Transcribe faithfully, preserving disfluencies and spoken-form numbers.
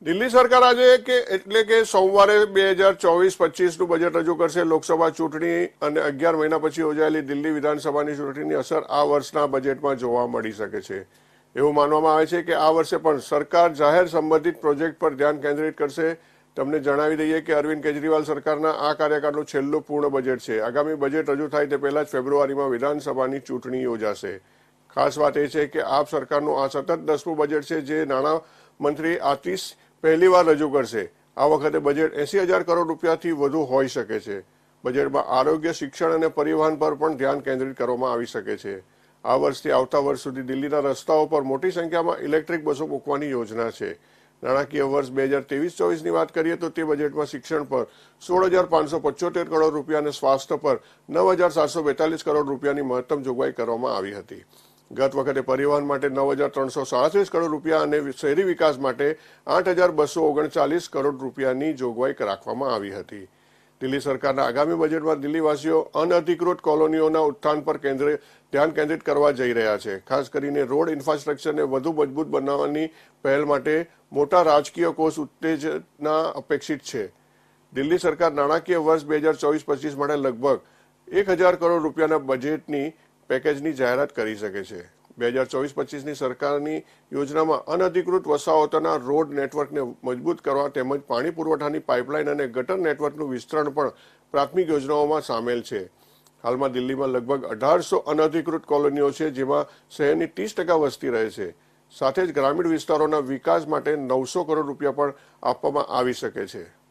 દિલ્હી સરકાર આજે કે એટલે કે સોમવારે બે હજાર ચોવીસ પચીસનું બજેટ રજૂ કરશે. લોકસભા ચૂંટણી અને અગિયાર મહિના પછી યોજાયેલી દિલ્હી વિધાનસભાની ચૂંટણીની અસર આ વર્ષના બજેટમાં જોવા મળી શકે છે. એવું માનવામાં આવે છે કે આ વર્ષે પણ સરકાર જાહેર સંબંધિત પ્રોજેક્ટ પર ધ્યાન કેન્દ્રિત કરશે. તમને જણાવી દઈએ કે અરવિંદ કેજરીવાલ સરકારના આ કાર્યકાળનું છેલ્લું પૂર્ણ બજેટ છે. આગામી બજેટ રજૂ થાય તે પહેલા જ ફેબ્રુઆરીમાં વિધાનસભાની ચૂંટણી યોજાશે. ખાસ વાત એ છે કે આપ સરકારનું આ સતત દસમું બજેટ છે જે નાણાં મંત્રી આતિશ પહેલી વાર રજૂ કરશે. આ વખતે બજેટ એસી હજાર કરોડ રૂપિયાથી વધુ હોઈ શકે છે. બજેટમાં આરોગ્ય, શિક્ષણ અને પરિવહન પર પણ ધ્યાન કેન્દ્રિત કરવામાં આવી શકે છે. આ વર્ષથી આવતા વર્ષ સુધી દિલ્હીના રસ્તાઓ પર મોટી સંખ્યામાં ઇલેક્ટ્રિક બસો મૂકવાની યોજના છે. નાણાકીય વર્ષ બે હજાર ત્રેવીસ ચોવીસની વાત કરીએ તો તે બજેટમાં શિક્ષણ પર સોળ હજાર પાંચસો પંચોતેર કરોડ રૂપિયા અને સ્વાસ્થ્ય પર નવ હજાર સાતસો બેતાલીસ કરોડ રૂપિયાની મહત્તમ જોગવાઈ કરવામાં આવી હતી. ગત વખતે પરિવહન માટે નવ હજાર ત્રણસો સાડત્રીસ કરોડ રૂપિયા અને શહેરી વિકાસ માટે આઠ હજાર બસો ઓગણચાલીસ કરોડ રૂપિયાની જોગવાઈ રાખવામાં આવી હતી. દિલ્હી સરકારના આગામી બજેટમાં દિલ્હીવાસીઓ અનઅધિકૃત કોલોનીઓના ઉત્થાન પર કેન્દ્ર ધ્યાન કેન્દ્રિત કરવા જઈ રહ્યા છે. ખાસ કરીને રોડ ઇન્ફ્રાસ્ટ્રક્ચરને વધુ મજબૂત બનાવવાની પહેલ માટે મોટા રાજકીય કોષ ઉત્તેજના અપેક્ષિત છે. દિલ્હી સરકાર નાણાકીય વર્ષ બે હજાર ચોવીસ પચીસ માટે લગભગ એક હજાર કરોડ રૂપિયાના બજેટની પેકેજની જાહેરાત કરી શકે છે. બે હજાર ચોવીસ પચીસની સરકારની યોજનામાં અનધિકૃત વસાહતોના રોડ નેટવર્કને મજબૂત કરવા તેમજ પાણી પુરવઠાની પાઇપલાઇન અને ગટર નેટવર્કનું વિસ્તરણ પણ પ્રાથમિક યોજનાઓમાં સામેલ છે. હાલમાં દિલ્હીમાં લગભગ અઢારસો અનધિકૃત કોલોનીઓ છે જેમાં શહેરની ત્રીસ ટકા વસ્તી રહે છે. સાથે જ ગ્રામીણ વિસ્તારોના વિકાસ માટે નવસો કરોડ રૂપિયા પણ આપવામાં આવી શકે છે.